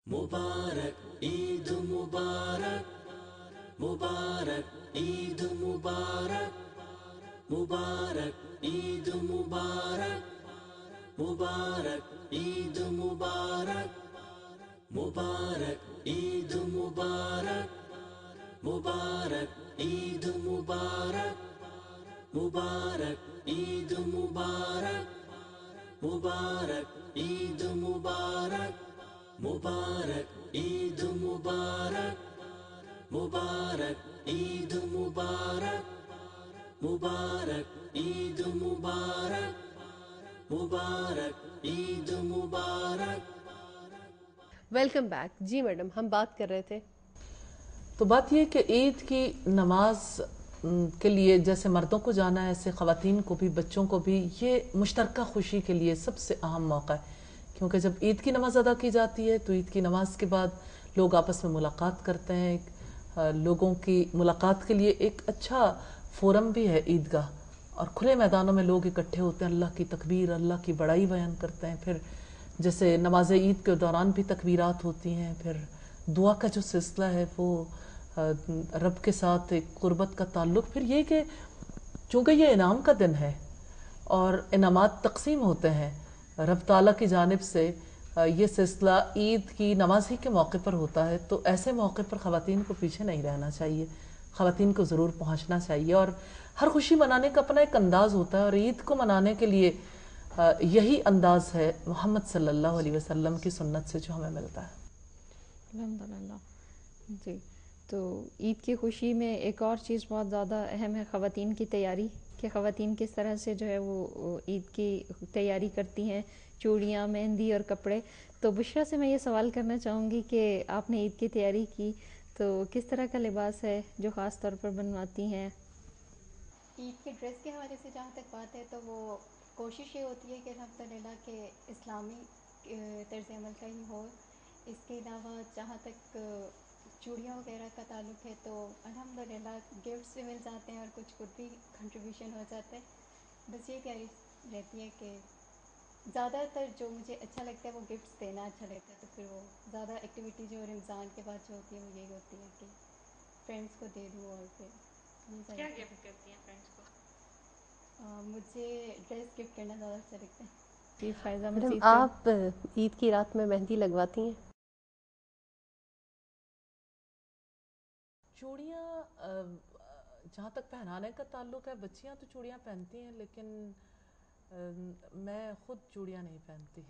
मुबारक ईद मुबारक मुबारक ईद मुबारक मुबारक ईद मुबारक मुबारक ईद मुबारक मुबारक ईद मुबारक मुबारक ईद मुबारक मुबारक ईद मुबारक मुबारक ईद मुबारक मुबारक ईद मुबारक मुबारक ईद मुबारक मुबारक ईद मुबारक मुबारक ईद मुबारक। Welcome back. जी मैडम, हम बात कर रहे थे तो बात ये कि ईद की नमाज के लिए जैसे मर्दों को जाना है, ऐसे ख़वातीन को भी, बच्चों को भी ये मुश्तरका खुशी के लिए सबसे अहम मौका है, क्योंकि जब ईद की नमाज अदा की जाती है तो ईद की नमाज के बाद लोग आपस में मुलाकात करते हैं। लोगों की मुलाकात के लिए एक अच्छा फोरम भी है ईदगाह, और खुले मैदानों में लोग इकट्ठे होते हैं, अल्लाह की तकबीर, अल्लाह की बड़ाई बयान करते हैं। फिर जैसे नमाज ईद के दौरान भी तकबीरात होती हैं, फिर दुआ का जो सिलसिला है वो रब के साथ एक कुर्बत का ताल्लुक। फिर ये कि चूँकि ये इनाम का दिन है और इनामात तकसीम होते हैं रब ताला की जानिब से, ये सिलसिला ईद की नमाज ही के मौके पर होता है, तो ऐसे मौके पर ख़वातीन को पीछे नहीं रहना चाहिए, ख़वातीन को ज़रूर पहुँचना चाहिए। और हर खुशी मनाने का अपना एक अंदाज़ होता है, और ईद को मनाने के लिए यही अंदाज़ है मोहम्मद सल्लल्लाहु अलैहि वसल्लम की सुन्नत से जो हमें मिलता है। अल्हम्दुलिल्लाह जी। तो ईद की खुशी में एक और चीज़ बहुत ज़्यादा अहम है ख़वातीन की तैयारी, कि ख़वातीन किस तरह से जो है वो ईद की तैयारी करती हैं, चूड़ियाँ, मेहंदी और कपड़े। तो बुशरा से मैं ये सवाल करना चाहूँगी कि आपने ईद की तैयारी की तो किस तरह का लिबास है जो ख़ास तौर पर बनवाती हैं? ईद के ड्रेस के हवाले से जहाँ तक बात है तो वो कोशिश ये होती है कि अल्हम्दुलिल्लाह के इस्लामी तर्ज़ अमल का ही हो। इसके अलावा जहाँ तक चूड़ियों वगैरह का ताल्लुक़ है तो अल्हम्दुलिल्लाह गिफ्ट्स भी मिल जाते हैं और कुछ खुद भी कंट्रीब्यूशन हो जाता है। बस ये तैयारी रहती है कि ज़्यादातर जो मुझे अच्छा लगता है वो गिफ्ट्स देना अच्छा लगता है, तो फिर वो ज़्यादा एक्टिविटी जो रमज़ान के बाद जो होती है वो यही होती है कि फ्रेंड्स को दे दूँ। और फिर क्या गिफ्ट करती हैं फ्रेंड्स को? मुझे ड्रेस गिफ्ट करना ज़्यादा अच्छा लगता है। जी फ़ायदा मैडम, मसीद आप ईद की रात में मेहंदी लगवाती हैं? चूड़ियाँ जहाँ तक पहनाने का ताल्लुक है, बच्चियाँ तो चूड़ियाँ पहनती हैं, लेकिन मैं खुद चूड़ियाँ नहीं पहनती।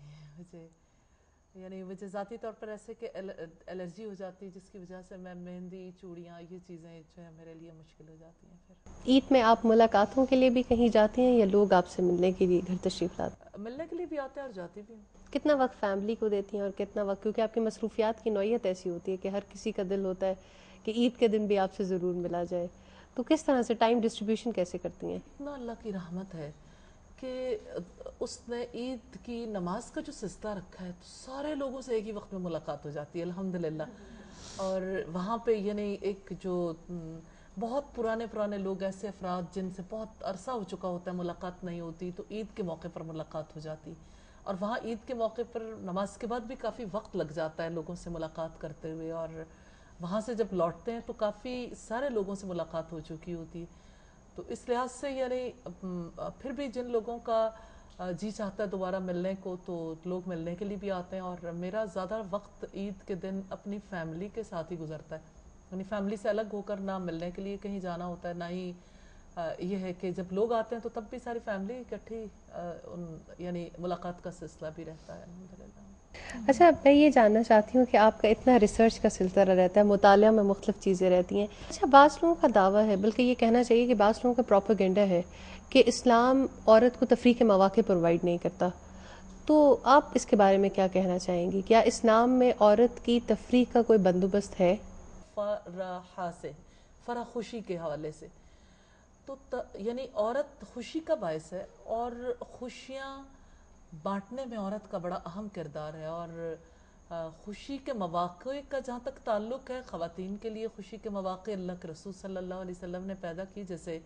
मुझे ज़ाती तौर पर ऐसे कि एलर्जी हो जाती है, जिसकी वजह से मैं मेहंदी, चूड़ियाँ, ये चीज़ें जो है मेरे लिए मुश्किल हो जाती हैं। फिर ईद में आप मुलाकातों के लिए भी कहीं जाती हैं या लोग आपसे मिलने के लिए घर तशरीफ़ लाते मिलने के लिए भी आते हैं और जाती भी हूँ। हैं? कितना वक्त फैमिली को देती हैं और कितना वक्त, क्योंकि आपकी मसरूफियात की नौइयत ऐसी होती है कि हर किसी का दिल होता है कि ईद के दिन भी आपसे ज़रूर मिला जाए, तो किस तरह से टाइम डिस्ट्रीब्यूशन कैसे करती हैं? इतना अल्लाह की रहमत है कि उसने ईद की नमाज का जो सिलसिला रखा है तो सारे लोगों से एक ही वक्त में मुलाकात हो जाती है अल्हम्दुलिल्लाह। और वहाँ पे यानी एक जो बहुत पुराने पुराने लोग, ऐसे अफराद जिनसे बहुत अरसा हो चुका होता है मुलाकात नहीं होती, तो ईद के मौके पर मुलाकात हो जाती। और वहाँ ईद के मौके पर नमाज के बाद भी काफ़ी वक्त लग जाता है लोगों से मुलाकात करते हुए, और वहाँ से जब लौटते हैं तो काफ़ी सारे लोगों से मुलाकात हो चुकी होती है। तो इस लिहाज से यानी फिर भी जिन लोगों का जी चाहता है दोबारा मिलने को, तो लोग मिलने के लिए भी आते हैं। और मेरा ज़्यादा वक्त ईद के दिन अपनी फैमिली के साथ ही गुजरता है, यानी फैमिली से अलग होकर ना मिलने के लिए कहीं जाना होता है, ना ही ये है कि जब लोग आते हैं तो तब भी सारी फैमिली इकट्ठी यानी मुलाकात का सिलसिला भी रहता है अल्हम्दुलिल्लाह। अच्छा, मैं ये जानना चाहती हूँ कि आपका इतना रिसर्च का सिलसिला रहता है, मुतालिया में मुख्तलिफ चीज़ें रहती हैं। अच्छा, बाज़ लोगों का दावा है, बल्कि ये कहना चाहिए कि बाज़ लोगों का प्रोपेगेंडा है कि इस्लाम औरत को तफरीह के मौके प्रोवाइड नहीं करता, तो आप इसके बारे में क्या कहना चाहेंगी? क्या इस्लाम में औरत की तफरीह का कोई बंदोबस्त है? फराहा से, फरा खुशी के हवाले से तो यानी औरत खुशी का बायस है, और खुशियाँ बांटने में औरत का बड़ा अहम किरदार है। और खुशी के मौक़े का जहाँ तक ताल्लुक़ है, ख़वातीन के लिए खुशी के मौक़े अल्लाह के रसूल सल्लल्लाहु अलैहि वसल्लम ने पैदा की। जैसे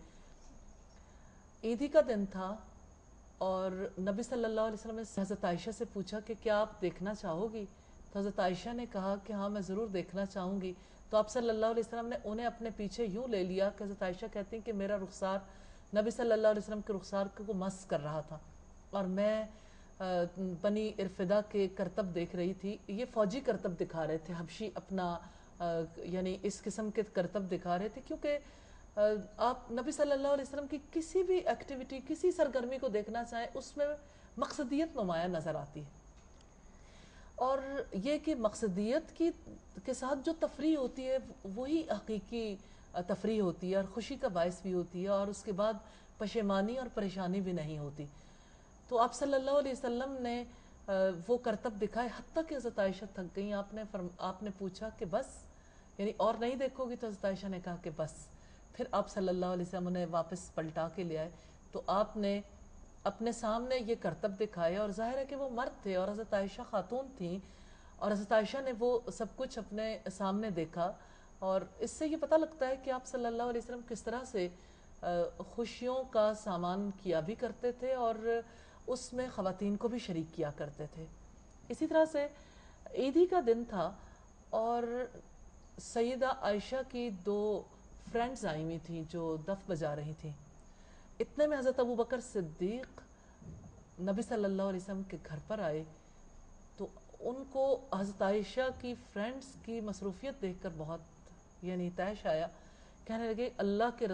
ईद ही का दिन था और नबी सल्लल्लाहु अलैहि वसल्लम ने हज़रत आयशा से पूछा कि क्या आप देखना चाहोगी تو حضرت عائشہ نے کہا کہ ہاں میں ضرور دیکھنا چاہوں گی. تو آپ صلی اللہ علیہ وسلم نے انہیں اپنے پیچھے یوں لے لیا کہ حضرت عائشہ کہتی ہیں کہ میرا رخسار نبی صلی اللہ علیہ وسلم کے رخسار کو مس کر رہا تھا اور میں بنی ارفدہ کے کرتب دیکھ رہی تھی. یہ فوجی کرتب دکھا رہے تھے, حبشی اپنا یعنی اس قسم کے کرتب دکھا رہے تھے, کیونکہ آپ نبی صلی اللہ علیہ وسلم کی کسی بھی ایکٹیویٹی, کسی سرگرمی کو دیکھنا چاہیں اس میں مقصدیت نمایاں نظر آتی ہے. اور یہ کہ مقصدیت کے ساتھ جو تفریح ہوتی ہے وہی حقیقی تفریح ہوتی ہے اور خوشی کا باعث بھی ہوتی ہے, اور اس کے بعد پشیمانی اور پریشانی بھی نہیں ہوتی. تو آپ صلی اللہ علیہ وسلم نے وہ کرتب دکھائے, حتیٰ کہ حضرت عائشہ تھک گئیں. آپ نے پوچھا کہ بس, یعنی اور نہیں دیکھو گی؟ تو حضرت عائشہ نے کہا کہ بس. پھر آپ صلی اللہ علیہ وسلم نے واپس پلٹا کے لے آئے تو آپ نے اپنے سامنے یہ کرتب دکھائے, اور ظاہر ہے کہ وہ مرد تھے اور حضرت عائشہ خاتون تھیں, اور حضرت عائشہ نے وہ سب کچھ اپنے سامنے دیکھا. اور اس سے یہ پتہ لگتا ہے کہ آپ صلی اللہ علیہ وسلم کس طرح سے خوشیوں کا سامان کیا بھی کرتے تھے اور اس میں خواتین کو بھی شریک کیا کرتے تھے. اسی طرح سے عیدی کا دن تھا اور سیدہ عائشہ کی 2 فرینڈز آئی ہوئی تھیں جو دف بجا رہی تھیں. اتنے میں حضرت ابوبکر صدیق نبی صلی اللہ علیہ وسلم کے گھر پر آئے. تو ان کو حضرت عائشہ کی فرینڈز کی مصروفیت دیکھ کر بہت یعنی طیش آیا. کہنے لگے اللہ کے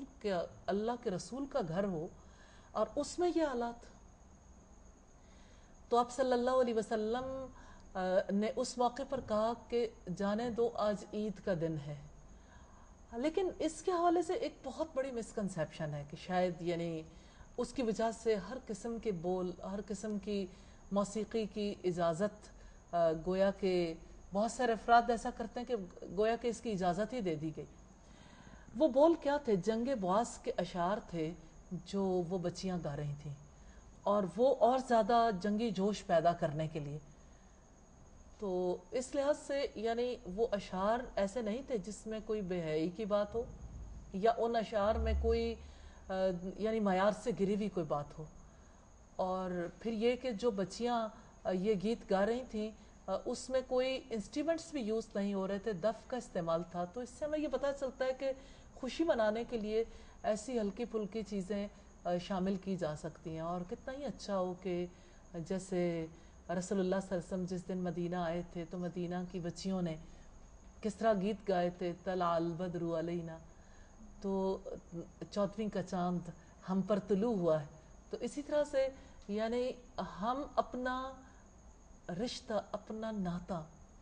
رسول کا گھر ہو اور اس میں یہ حالات. تو آپ صلی اللہ علیہ وسلم نے اس موقع پر کہا کہ جانے دو, آج عید کا دن ہے. لیکن اس کے حوالے سے ایک بہت بڑی مسکنسیپشن ہے کہ شاید یعنی اس کی وجہ سے ہر قسم کے بول, ہر قسم کی موسیقی کی اجازت, گویا کہ بہت سارے افراد ایسا کرتے ہیں کہ گویا کہ اس کی اجازت ہی دے دی گئی. وہ بول کیا تھے؟ جنگ بواس کے اشعار تھے جو وہ بچیاں گا رہی تھیں, اور وہ اور زیادہ جنگی جوش پیدا کرنے کے لیے. تو اس لحاظ سے یعنی وہ اشعار ایسے نہیں تھے جس میں کوئی بے حیائی کی بات ہو یا ان اشعار میں کوئی یعنی معیار سے گری ہوئی کوئی بات ہو. اور پھر یہ کہ جو بچیاں یہ گیت گا رہی تھیں اس میں کوئی انسٹرومنٹس بھی یوز نہیں ہو رہے تھے, دف کا استعمال تھا. تو اس سے ہمیں یہ پتہ چلتا ہے کہ خوشی منانے کے لیے ایسی ہلکی پھلکی چیزیں شامل کی جا سکتی ہیں. اور کتنا ہی اچھا ہو کہ جیسے رسول اللہ صلی اللہ علیہ وسلم جس دن مدینہ آئے تھے تو مدینہ کی بچیوں نے کس طرح گیت گائے تھے, طلع البدر علینا, تو 14ویں کا چاند ہم پر طلوع ہوا ہے. تو اسی طرح سے یعنی ہم اپنا رشتہ, اپنا ناطہ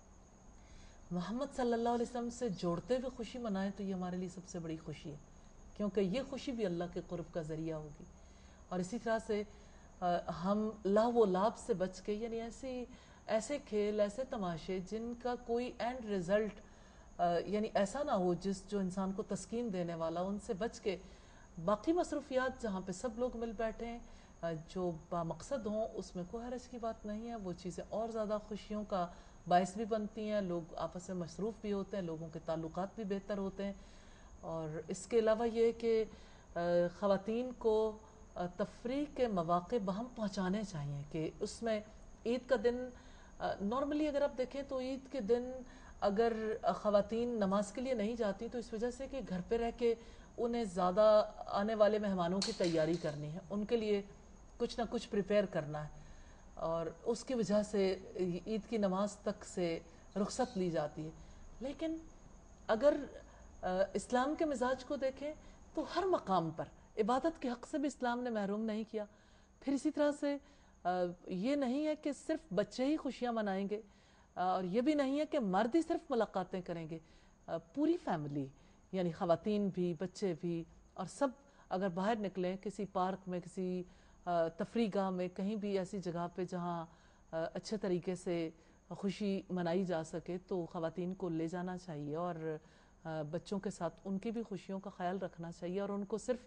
محمد صلی اللہ علیہ وسلم سے جوڑتے ہوئے خوشی منائیں تو یہ ہمارے لیے سب سے بڑی خوشی ہے, کیونکہ یہ خوشی بھی اللہ کے قرب کا ذریعہ ہوگی. اور اسی طرح سے ہم لہو و لعب سے بچ کے یعنی ایسے کھیل, ایسے تماشے جن کا کوئی اینڈ رزلٹ یعنی ایسا نہ ہو جو انسان کو تسکین دینے والا, ان سے بچ کے باقی مصروفیات جہاں پہ سب لوگ مل بیٹھے ہیں جو بامقصد ہوں اس میں کوئی حرج کی بات نہیں ہے. وہ چیزیں اور زیادہ خوشیوں کا باعث بھی بنتی ہیں, لوگ آپس میں مصروف بھی ہوتے ہیں, لوگوں کے تعلقات بھی بہتر ہوتے ہیں. اور اس کے علاوہ یہ کہ خواتین کو تفریح کے مواقع بہم پہنچانے چاہیے کہ اس میں عید کا دن نارملی اگر آپ دیکھیں تو عید کے دن اگر خواتین نماز کے لیے نہیں جاتی تو اس وجہ سے کہ گھر پہ رہ کے انہیں زیادہ آنے والے مہمانوں کی تیاری کرنی ہے, ان کے لیے کچھ نہ کچھ پریپیئر کرنا ہے, اور اس کی وجہ سے عید کی نماز تک سے رخصت لی جاتی ہے. لیکن اگر اسلام کے مزاج کو دیکھیں تو ہر مقام پر عبادت کے حق سے بھی اسلام نے محروم نہیں کیا. پھر اسی طرح سے یہ نہیں ہے کہ صرف بچے ہی خوشیاں منائیں گے, اور یہ بھی نہیں ہے کہ مرد ہی صرف ملاقاتیں کریں گے. پوری فیملی یعنی خواتین بھی, بچے بھی, اور سب اگر باہر نکلیں کسی پارک میں, کسی تفریح گاہ میں, کہیں بھی ایسی جگہ پہ جہاں اچھے طریقے سے خوشی منائی جا سکے تو خواتین کو لے جانا چاہیے, اور بچوں کے ساتھ ان کی بھی خوشیوں کا خیال رکھنا چاہیے, اور ان کو صرف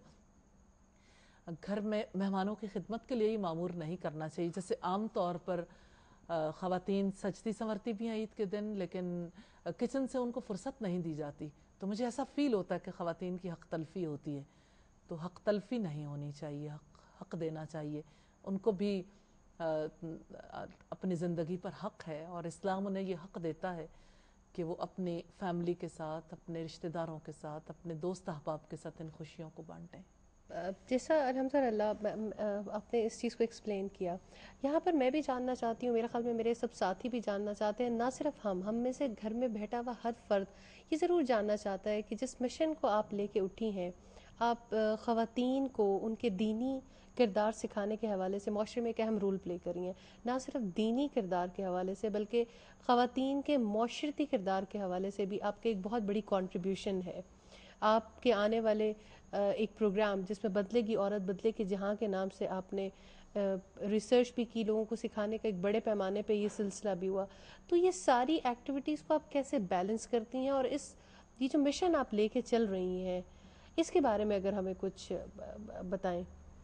گھر میں مہمانوں کی خدمت کے لیے ہی معمور نہیں کرنا چاہیے. جیسے عام طور پر خواتین سجتی سنورتی بھی ہیں عید کے دن, لیکن کچن سے ان کو فرصت نہیں دی جاتی. تو مجھے ایسا فیل ہوتا ہے کہ خواتین کی حق تلفی ہوتی ہے, تو حق تلفی نہیں ہونی چاہیے, حق دینا چاہیے. ان کو بھی اپنی زندگی پر حق ہے، اور اسلام انہیں یہ حق دیتا ہے کہ وہ اپنی فیملی کے ساتھ، اپنے رشتہ داروں کے ساتھ، اپنے دوست احباب کے ساتھ ان خوشیوں کو بانٹیں۔ جیسا الحمدللہ آپ نے اس چیز کو ایکسپلین کیا، یہاں پر میں بھی جاننا چاہتی ہوں، میرے خیال میں میرے سب ساتھی بھی جاننا چاہتے ہیں، نہ صرف ہم میں سے گھر میں بیٹھا ہوا ہر فرد یہ ضرور جاننا چاہتا ہے کہ جس مشن کو آپ لے کے اٹھی ہیں، آپ خواتین کو ان کے دینی کردار سکھانے کے حوالے سے معاشرے میں ایک اہم رول پلے کر رہی ہیں، نہ صرف دینی کردار کے حوالے سے بلکہ خواتین کے معاشرتی کردار کے حوالے سے بھی آپ کے ایک بہت بڑی کنٹریبیوشن ہے۔ آپ کے آنے والے ایک پروگرام جس میں بدلے گی عورت بدلے کے جہاں کے نام سے آپ نے ریسرچ بھی کی، لوگوں کو سکھانے کا ایک بڑے پیمانے پہ یہ سلسلہ بھی ہوا، تو یہ ساری ایکٹیویٹیز کو آپ کیسے بیلنس کرتی ہیں، اور یہ جو مشن آپ لے کے چل رہی ہیں اس کے بارے میں اگر ہمیں کچھ بتائیں۔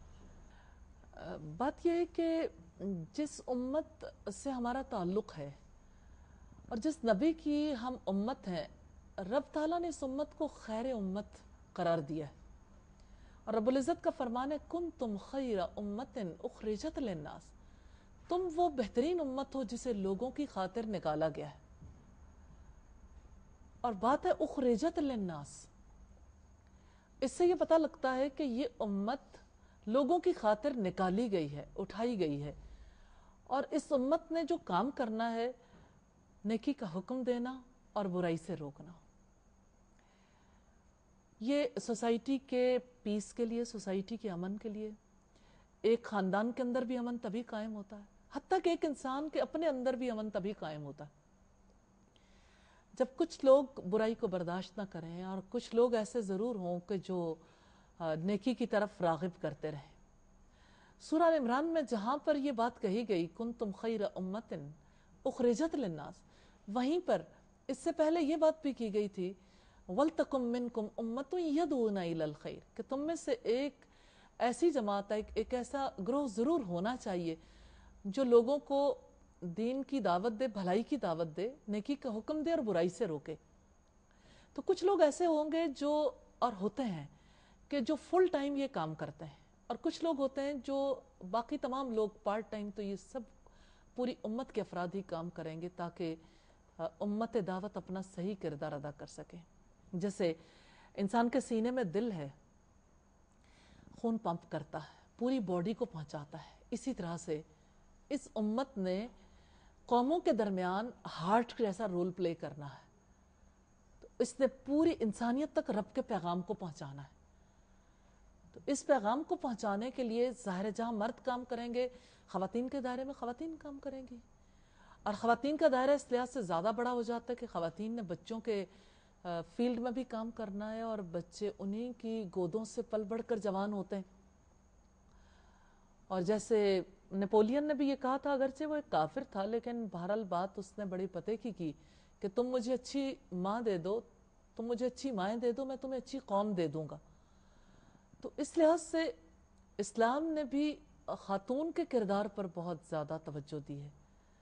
بات یہ ہے کہ جس امت سے ہمارا تعلق ہے اور جس نبی کی ہم امت ہیں، رب تعالیٰ نے اس امت کو خیر امت قرار دیا ہے، اور رب العزت کا فرمان ہے کنتم خیر امت اخرجت للناس، تم وہ بہترین امت ہو جسے لوگوں کی خاطر نکالا گیا ہے، اور بات ہے اخرجت للناس، اس سے یہ پتہ لگتا ہے کہ یہ امت لوگوں کی خاطر نکالی گئی ہے، اٹھائی گئی ہے، اور اس امت نے جو کام کرنا ہے نیکی کا حکم دینا اور برائی سے روکنا۔ یہ سوسائٹی کے پیس کے لیے، سوسائٹی کے امن کے لیے، ایک خاندان کے اندر بھی امن تبھی قائم ہوتا ہے، حتیٰ کہ ایک انسان کے اپنے اندر بھی امن تبھی قائم ہوتا ہے جب کچھ لوگ برائی کو برداشت نہ کریں، اور کچھ لوگ ایسے ضرور ہوں کہ جو نیکی کی طرف راغب کرتے رہیں۔ سورہ عمران میں جہاں پر یہ بات کہی گئی کنتم خیر امت اخرجت للناس، وہیں پر اس سے پہلے یہ بات بھی کی گئی تھی وَلْتَكُمْ مِنْكُمْ أُمَّةٌ يَدْعُونَ إِلَى الْخَيْرِ، کہ تم میں سے ایک ایسی جماعت ہے، ایک ایسا گروہ ضرور ہونا چاہیے جو لوگوں کو دین کی دعوت دے، بھلائی کی دعوت دے، نیکی کا حکم دے اور برائی سے روکے۔ تو کچھ لوگ ایسے ہوں گے جو، اور ہوتے ہیں کہ جو فل ٹائم یہ کام کرتے ہیں، اور کچھ لوگ ہوتے ہیں جو باقی تمام لوگ پارٹ ٹائم، تو یہ سب پوری امت کے افراد ہی کام کریں گے تاکہ امت دعوت اپنا صحیح کردار ادا کر سکے۔ جیسے انسان کے سینے میں دل ہے، خون پمپ کرتا ہے، پوری باڈی کو پہنچاتا ہے، اسی طرح سے اس امت نے قوموں کے درمیان ہارٹ جیسا رول پلے کرنا ہے، تو اس نے پوری انسانیت تک رب کے پیغام کو پہنچانا ہے۔ تو اس پیغام کو پہنچانے کے لیے ظاہر جہاں مرد کام کریں گے، خواتین کے دائرے میں خواتین کام کریں گی، اور خواتین کا دائرہ اس لحاظ سے زیادہ بڑا ہو جاتا ہے کہ خواتین نے بچوں کے فیلڈ میں بھی کام کرنا ہے، اور بچے انہی کی گودوں سے پل بڑھ کر جوان ہوتے ہیں۔ اور جیسے نپولین نے بھی یہ کہا تھا، اگرچہ وہ ایک کافر تھا لیکن بہرحال بات اس نے بڑی پتے کی کہ تم مجھے اچھی ماں دے دو، تم مجھے اچھی مائیں دے دو، میں تمہیں اچھی قوم دے دوں گا۔ تو اس لحاظ سے اسلام نے بھی خاتون کے کردار پر بہت زیادہ توجہ دی ہے۔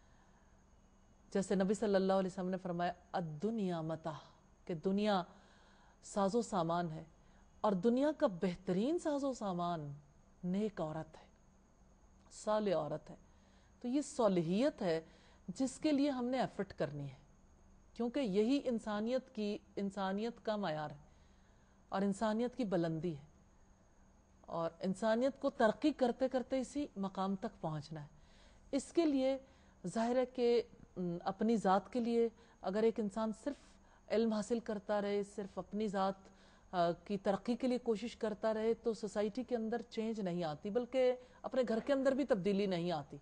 جیسے نبی صلی اللہ علیہ وسلم نے فرمایا الدنیا متاع، کہ دنیا ساز و سامان ہے، اور دنیا کا بہترین ساز و سامان نیک عورت ہے، صالح عورت ہے۔ تو یہ صالحیت ہے جس کے لیے ہم نے ایفرٹ کرنی ہے، کیونکہ یہی انسانیت کا معیار ہے اور انسانیت کی بلندی ہے، اور انسانیت کو ترقی کرتے کرتے اسی مقام تک پہنچنا ہے۔ اس کے لیے ظاہر ہے کہ اپنی ذات کے لیے اگر ایک انسان صرف علم حاصل کرتا رہے، صرف اپنی ذات کی ترقی کے لیے کوشش کرتا رہے، تو سوسائٹی کے اندر چینج نہیں آتی، بلکہ اپنے گھر کے اندر بھی تبدیلی نہیں آتی،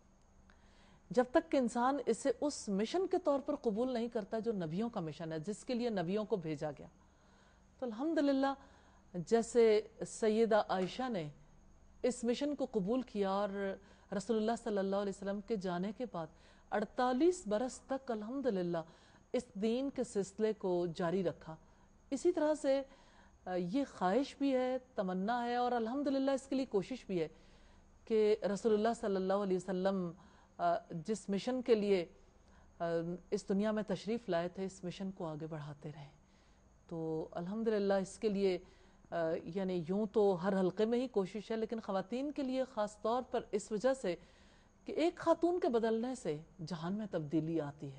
جب تک کہ انسان اسے اس مشن کے طور پر قبول نہیں کرتا جو نبیوں کا مشن ہے، جس کے لیے نبیوں کو بھیجا گیا۔ تو الحمدللہ جیسے سیدہ عائشہ نے اس مشن کو قبول کیا، اور رسول اللہ صلی اللہ علیہ وسلم کے جانے کے بعد 48 برس تک الحمدللہ اس دین کے سلسلے کو جاری رکھا۔ اسی طرح سے یہ خواہش بھی ہے، تمنا ہے، اور الحمدللہ اس کے لیے کوشش بھی ہے کہ رسول اللہ صلی اللہ علیہ وسلم جس مشن کے لیے اس دنیا میں تشریف لائے تھے، اس مشن کو آگے بڑھاتے رہیں۔ تو الحمدللہ اس کے لیے یعنی یوں تو ہر حلقے میں ہی کوشش ہے، لیکن خواتین کے لیے خاص طور پر اس وجہ سے کہ ایک خاتون کے بدلنے سے جہان میں تبدیلی آتی ہے،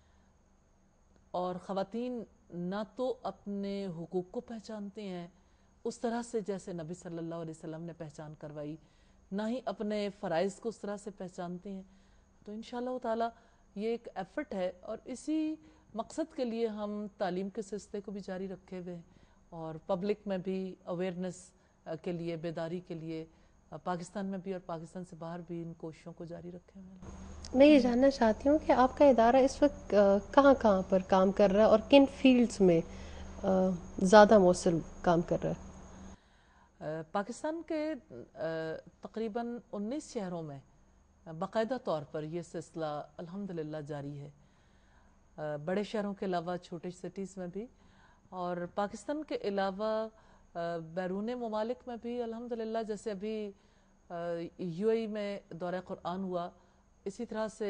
اور خواتین نہ تو اپنے حقوق کو پہچانتی ہیں اس طرح سے جیسے نبی صلی اللہ علیہ وسلم نے پہچان کروائی، نہ ہی اپنے فرائض کو اس طرح سے پہچانتی ہیں. تو انشاءاللہ تعالی یہ ایک ایفرٹ ہے، اور اسی مقصد کے لیے ہم تعلیم کے سلسلے کو بھی جاری رکھے ہوئے ہیں، اور پبلک میں بھی اویئرنیس کے لیے، بیداری کے لیے پاکستان میں بھی اور پاکستان سے باہر بھی ان کوششوں کو جاری رکھے ہوئے ہیں. میں یہ جاننا چاہتی ہوں کہ آپ کا ادارہ اس وقت کہاں کہاں پر کام کر رہا ہے اور کن فیلڈز میں زیادہ مؤثر کام کر رہا ہے؟ پاکستان کے تقریباً 19 شہروں میں باقاعدہ طور پر یہ سلسلہ الحمدللہ جاری ہے، بڑے شہروں کے علاوہ چھوٹے سٹیز میں بھی، اور پاکستان کے علاوہ بیرون ممالک میں بھی الحمدللہ. جیسے ابھی یو اے ای میں دورہ قرآن ہوا، اسی طرح سے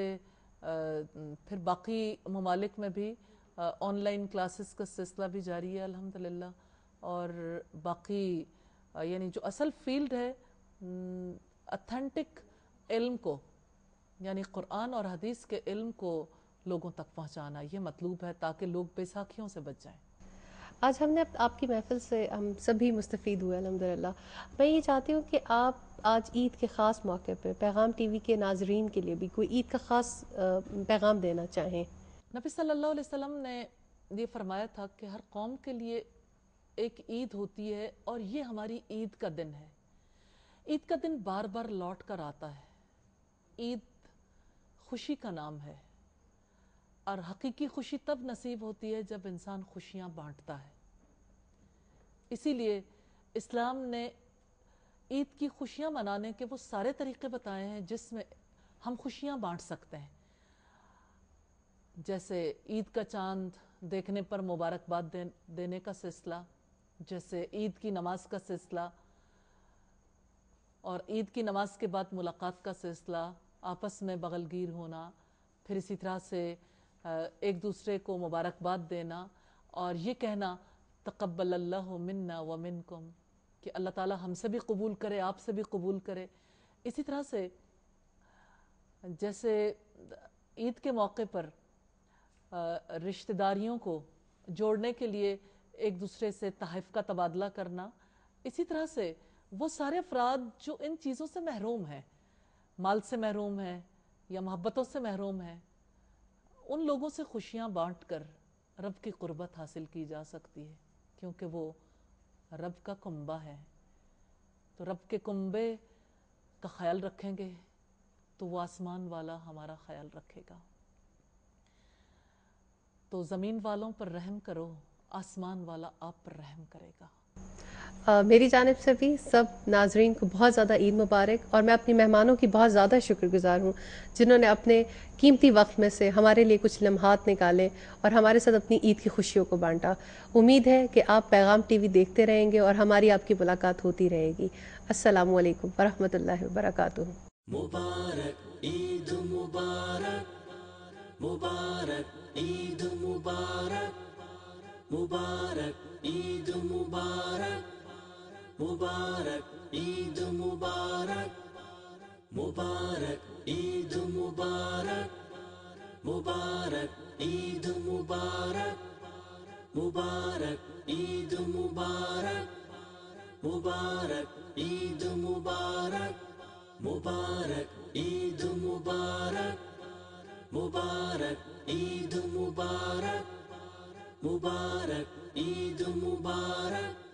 پھر باقی ممالک میں بھی آن لائن کلاسز کا سلسلہ بھی جاری ہے الحمدللہ. اور باقی یعنی جو اصل فیلڈ ہے اتھینٹک علم کو، یعنی قرآن اور حدیث کے علم کو لوگوں تک پہنچانا، یہ مطلوب ہے تاکہ لوگ بے ساکھیوں سے بچ جائیں. آج ہم نے آپ کی محفل سے ہم سبھی مستفید ہوئے الحمدللہ. میں یہ چاہتی ہوں کہ آپ آج عید کے خاص موقع پہ پیغام ٹی وی کے ناظرین کے لیے بھی کوئی عید کا خاص پیغام دینا چاہیں. نبی صلی اللہ علیہ وسلم نے یہ فرمایا تھا کہ ہر قوم کے لیے ایک عید ہوتی ہے، اور یہ ہماری عید کا دن ہے. عید کا دن بار بار لوٹ کر آتا ہے. عید خوشی کا نام ہے، اور حقیقی خوشی تب نصیب ہوتی ہے جب انسان خوشیاں بانٹتا ہے. اسی لیے اسلام نے عید کی خوشیاں منانے کے وہ سارے طریقے بتائے ہیں جس میں ہم خوشیاں بانٹ سکتے ہیں. جیسے عید کا چاند دیکھنے پر مبارکباد دینے کا سلسلہ، جیسے عید کی نماز کا سلسلہ، اور عید کی نماز کے بعد ملاقات کا سلسلہ، آپس میں بغل گیر ہونا، پھر اسی طرح سے ایک دوسرے کو مبارکباد دینا، اور یہ کہنا تقبل اللہ منا ومنکم، کہ اللہ تعالی ہم سے بھی قبول کرے، آپ سے بھی قبول کرے. اسی طرح سے جیسے عید کے موقع پر رشتہ داریوں کو جوڑنے کے لیے ایک دوسرے سے تحائف کا تبادلہ کرنا، اسی طرح سے وہ سارے افراد جو ان چیزوں سے محروم ہیں، مال سے محروم ہیں یا محبتوں سے محروم ہیں، ان لوگوں سے خوشیاں بانٹ کر رب کی قربت حاصل کی جا سکتی ہے، کیونکہ وہ رب کا کنبہ ہے. تو رب کے کنبے کا خیال رکھیں گے تو وہ آسمان والا ہمارا خیال رکھے گا. تو زمین والوں پر رحم کرو، آسمان والا آپ پر رحم کرے گا. میری جانب سے بھی سب ناظرین کو بہت زیادہ عید مبارک، اور میں اپنی مہمانوں کی بہت زیادہ شکر گزار ہوں جنہوں نے اپنے قیمتی وقت میں سے ہمارے لیے کچھ لمحات نکالے اور ہمارے ساتھ اپنی عید کی خوشیوں کو بانٹا. امید ہے کہ آپ پیغام ٹی وی دیکھتے رہیں گے اور ہماری آپ کی ملاقات ہوتی رہے گی. السلام علیکم ورحمۃ اللہ وبرکاتہ. مبارک عید مبارک، مبارک عید مبارک، مبارک عید مبارک، مبارک عید مبارک، مبارک عید مبارک، مبارک عید مبارک، مبارک عید مبارک، مبارک عید مبارک، مبارک عید مبارک، مبارک عید مبارک، مبارک عید مبارک.